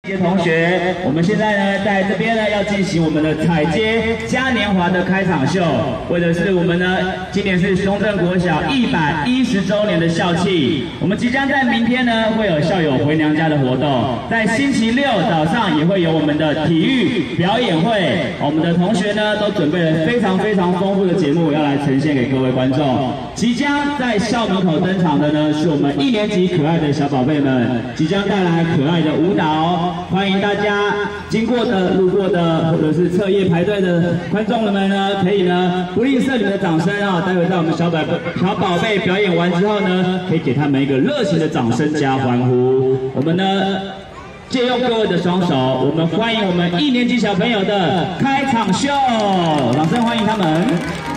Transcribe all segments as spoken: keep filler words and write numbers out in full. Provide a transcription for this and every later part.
同学，我们现在呢，在这边呢要进行我们的彩街嘉年华的开场秀，为的是我们呢，今年是松镇国小一百一十周年的校庆。我们即将在明天呢会有校友回娘家的活动，在星期六早上也会有我们的体育表演会。我们的同学呢都准备了非常非常丰富的节目要来呈现给各位观众。即将在校门口登场的呢是我们一年级可爱的小宝贝们，即将带来可爱的舞蹈。 欢迎大家经过的、路过的，或者是彻夜排队的观众们呢，可以呢不吝啬你们的掌声啊！待会在我们小宝贝小宝贝表演完之后呢，可以给他们一个热情的掌声加欢呼。我们呢借用各位的双手，我们欢迎我们一年级小朋友的开场秀，掌声欢迎他们。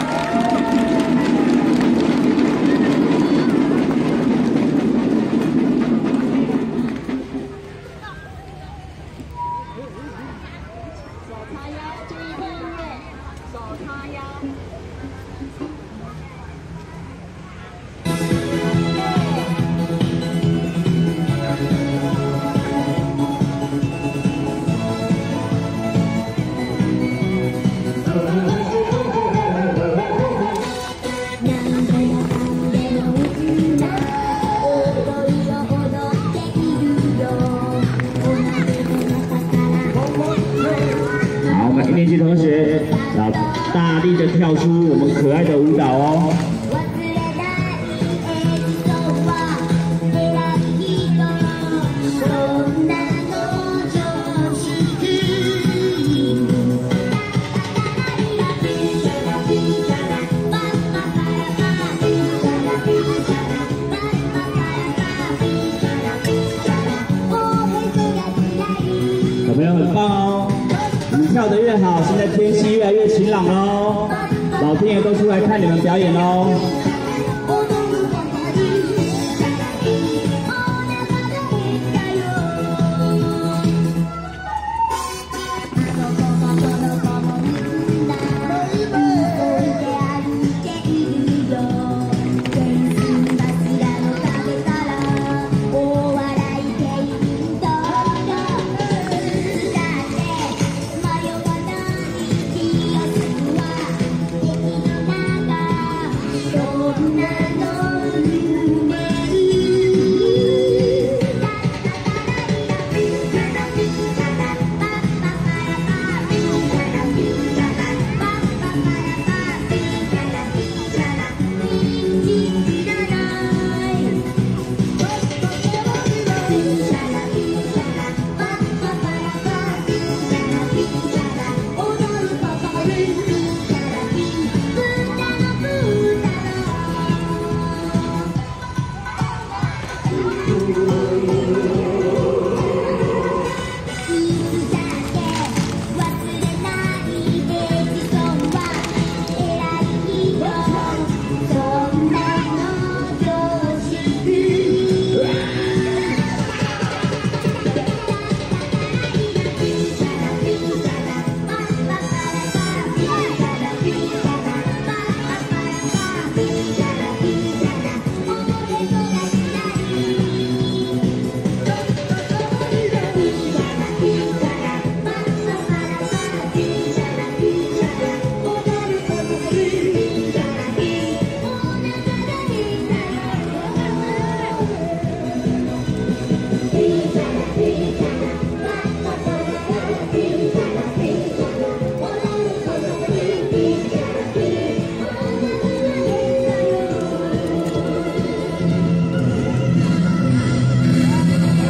一年级同学要大力的跳出我们可爱的舞蹈哦！小朋友很棒哦！ 你跳得越好，现在天气越来越晴朗喽，老天爷都出来看你们表演喽。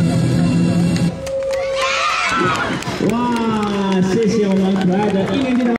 哇，谢谢我们可爱的一年级的。